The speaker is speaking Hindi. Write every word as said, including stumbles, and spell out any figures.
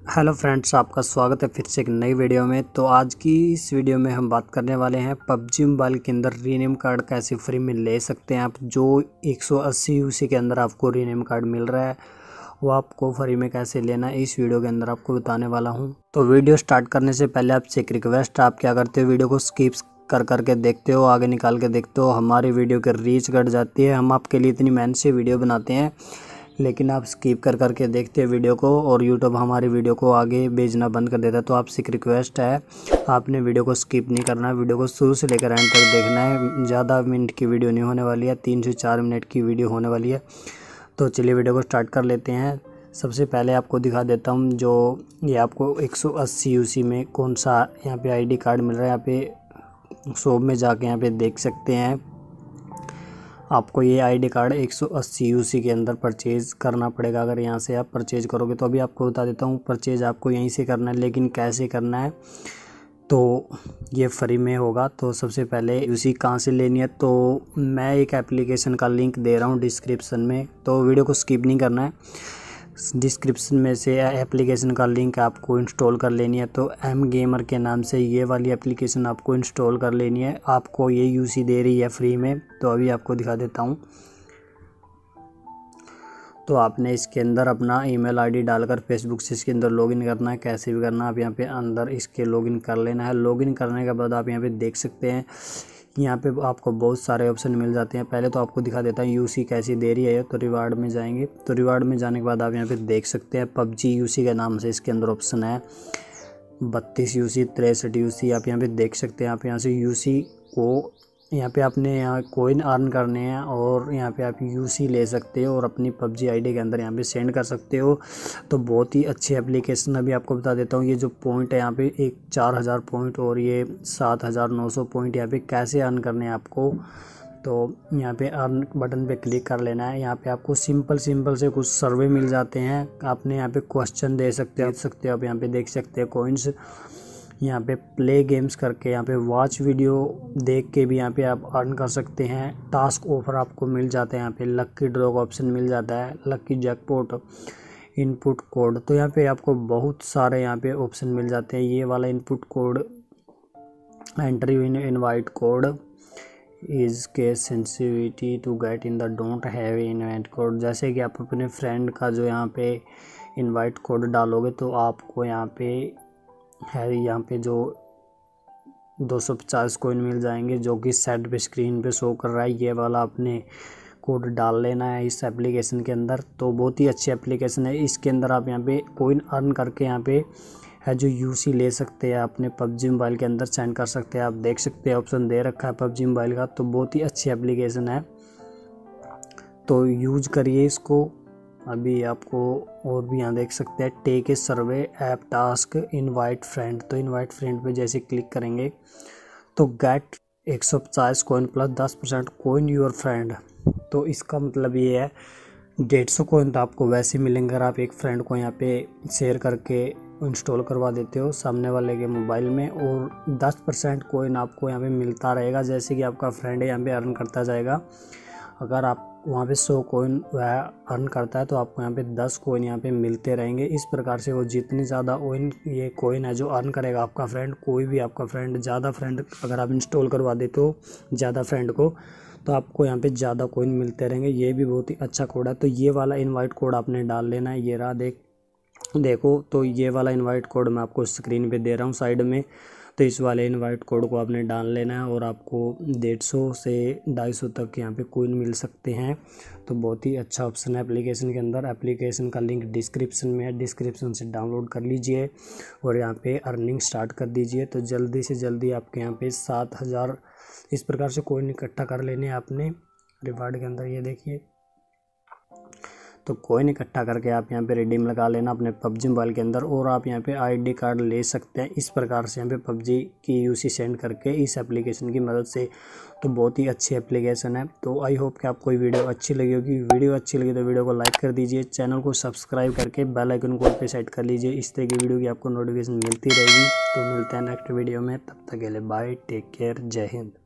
हेलो फ्रेंड्स, आपका स्वागत है फिर से एक नई वीडियो में। तो आज की इस वीडियो में हम बात करने वाले हैं पबजी मोबाइल के अंदर रीनेम कार्ड कैसे फ्री में ले सकते हैं आप। जो एक सौ अस्सी यूसी के अंदर आपको रीनेम कार्ड मिल रहा है वो आपको फ्री में कैसे लेना है इस वीडियो के अंदर आपको बताने वाला हूं। तो वीडियो स्टार्ट करने से पहले आपसे एक रिक्वेस्ट, आप क्या करते हो वीडियो को स्किप कर करके देखते हो, आगे निकाल के देखते हो, हमारी वीडियो की रीच घट जाती है। हम आपके लिए इतनी मेहनत से वीडियो बनाते हैं लेकिन आप स्किप कर करके देखते हैं वीडियो को और यूट्यूब हमारी वीडियो को आगे भेजना बंद कर देता है। तो आपसे एक रिक्वेस्ट है, आपने वीडियो को स्किप नहीं करना है, वीडियो को शुरू से लेकर एंड तक देखना है। ज़्यादा मिनट की वीडियो नहीं होने वाली है, तीन से चार मिनट की वीडियो होने वाली है। तो चलिए वीडियो को स्टार्ट कर लेते हैं। सबसे पहले आपको दिखा देता हूँ जो ये आपको एक सौ अस्सी यूसी में कौन सा यहाँ पे आईडी कार्ड मिल रहा है। यहाँ पे शॉप में जाके यहाँ पे देख सकते हैं। आपको ये आईडी कार्ड एक सौ अस्सी यूसी के अंदर परचेज़ करना पड़ेगा। अगर यहाँ से आप परचेज़ करोगे तो अभी आपको बता देता हूँ, परचेज़ आपको यहीं से करना है, लेकिन कैसे करना है तो ये फ्री में होगा। तो सबसे पहले यूसी कहाँ से लेनी है, तो मैं एक एप्लीकेशन का लिंक दे रहा हूँ डिस्क्रिप्शन में, तो वीडियो को स्किप नहीं करना है। डिस्क्रिप्शन में से एप्लीकेशन का लिंक आपको इंस्टॉल कर लेनी है। तो एम गेमर के नाम से ये वाली एप्लीकेशन आपको इंस्टॉल कर लेनी है। आपको ये यूसी दे रही है फ्री में, तो अभी आपको दिखा देता हूँ। तो आपने इसके अंदर अपना ईमेल आईडी डालकर फेसबुक से इसके अंदर लॉगिन करना है। कैसे भी करना है, आप यहाँ पे अंदर इसके लॉगिन कर लेना है। लॉगिन करने के बाद आप यहाँ पे देख सकते हैं, यहाँ पे आपको बहुत सारे ऑप्शन मिल जाते हैं। पहले तो आपको दिखा देता है यूसी कैसी दे रही है। तो रिवार्ड में जाएंगे, तो रिवार्ड में जाने के बाद आप यहाँ पे देख सकते हैं पबजी यूसी के नाम से इसके अंदर ऑप्शन है बत्तीस यूसी, तिरसठ यूसी। आप यहाँ पे देख सकते हैं। आप यहाँ से यूसी को यहाँ पे आपने यहाँ कोइन अर्न करने हैं और यहाँ पे आप यूसी ले सकते हो और अपनी पबजी आईडी के अंदर यहाँ पे सेंड कर सकते हो। तो बहुत ही अच्छी एप्लीकेशन। अभी आपको बता देता हूँ, ये जो पॉइंट है यहाँ पे एक चार हज़ार पॉइंट और ये सात हज़ार नौ सौ पॉइंट यहाँ पे कैसे अर्न करने हैं आपको। तो यहाँ पे अर्न बटन पे क्लिक कर लेना है। यहाँ पे आपको सिंपल सिंपल से कुछ सर्वे मिल जाते हैं। आपने यहाँ पे क्वेश्चन दे सकते हो सकते हो आप यहाँ पे देख सकते हैं कॉइन्स। यहाँ पे प्ले गेम्स करके यहाँ पे वॉच वीडियो देख के भी यहाँ पे आप अर्न कर सकते हैं। टास्क ऑफर आपको मिल जाता है। यहाँ पे लक्की ड्रॉ का ऑप्शन मिल जाता है, लक्की जैकपॉट, इनपुट कोड। तो यहाँ पे आपको बहुत सारे यहाँ पे ऑप्शन मिल जाते हैं। ये वाला input code, entry in invite code is case sensitivity to get in the don't have invite code. जैसे कि आप अपने फ्रेंड का जो यहाँ पे इनवाइट कोड डालोगे तो आपको यहाँ पे है यहाँ पे जो दो सौ पचास कोइन मिल जाएंगे, जो कि सेट पे स्क्रीन पे शो कर रहा है। ये वाला आपने कोड डाल लेना है इस एप्लीकेशन के अंदर। तो बहुत ही अच्छी एप्लीकेशन है। इसके अंदर आप यहाँ पे कोइन अर्न करके यहाँ पे है जो यूसी ले सकते हैं, अपने पबजी मोबाइल के अंदर सेंड कर सकते हैं। आप देख सकते हैं ऑप्शन दे रखा है पबजी मोबाइल का। तो बहुत ही अच्छी एप्लीकेशन है, तो यूज करिए इसको। अभी आपको और भी यहाँ देख सकते हैं, take a survey app task invite friend. तो इनवाइट फ्रेंड पे जैसे क्लिक करेंगे तो गेट एक सौ पचास कोइन प्लस दस परसेंट कोइन योर फ्रेंड। तो इसका मतलब ये है डेढ़ सौ कोइन तो आपको वैसे मिलेंगे अगर आप एक फ्रेंड को यहाँ पे शेयर करके इंस्टॉल करवा देते हो सामने वाले के मोबाइल में, और दस परसेंट कोइन आपको यहाँ पे मिलता रहेगा। जैसे कि आपका फ्रेंड यहाँ पे अर्न करता जाएगा। अगर आप वहाँ पे सौ कोइन वह अर्न करता है तो आपको यहाँ पे दस कोइन यहाँ पे मिलते रहेंगे। इस प्रकार से वो जितनी ज़्यादा कोइन ये कोइन है जो अर्न करेगा आपका फ्रेंड, कोई भी आपका फ्रेंड ज़्यादा फ्रेंड अगर आप इंस्टॉल करवा देते हो ज़्यादा फ्रेंड को, तो आपको यहाँ पे ज़्यादा कोइन मिलते रहेंगे। ये भी बहुत ही अच्छा कोड है। तो ये वाला इनवाइट कोड आपने डाल लेना है। ये रहा, देख देखो तो ये वाला इनवाइट कोड मैं आपको स्क्रीन पे दे रहा हूँ साइड में। तो इस वाले इनवाइट कोड को आपने डाल लेना है और आपको डेढ़ सौ से ढाई सौ तक यहाँ पे कोइन मिल सकते हैं। तो बहुत ही अच्छा ऑप्शन है एप्लीकेशन के अंदर। एप्लीकेशन का लिंक डिस्क्रिप्शन में है, डिस्क्रिप्शन से डाउनलोड कर लीजिए और यहाँ पे अर्निंग स्टार्ट कर दीजिए। तो जल्दी से जल्दी आपके यहाँ पे सात हज़ार इस प्रकार से कोइन इकट्ठा कर लेने आपने रिवार्ड के अंदर। ये देखिए, तो कोइन इकट्ठा करके आप यहाँ पे रिडीम लगा लेना अपने पबजी मोबाइल के अंदर और आप यहाँ पे आईडी कार्ड ले सकते हैं। इस प्रकार से यहाँ पे पबजी की यूसी सेंड करके इस एप्लीकेशन की मदद से। तो बहुत ही अच्छी एप्लीकेशन है। तो आई होप कि आपको ये वीडियो अच्छी लगी होगी। वीडियो अच्छी लगी तो वीडियो को लाइक कर दीजिए, चैनल को सब्सक्राइब करके बेल आइकन को पे सेट कर लीजिए। इस तरह की वीडियो की आपको नोटिफिकेशन मिलती रहेगी। तो मिलते हैं नेक्स्ट वीडियो में, तब तक के लिए बाय, टेक केयर, जय हिंद।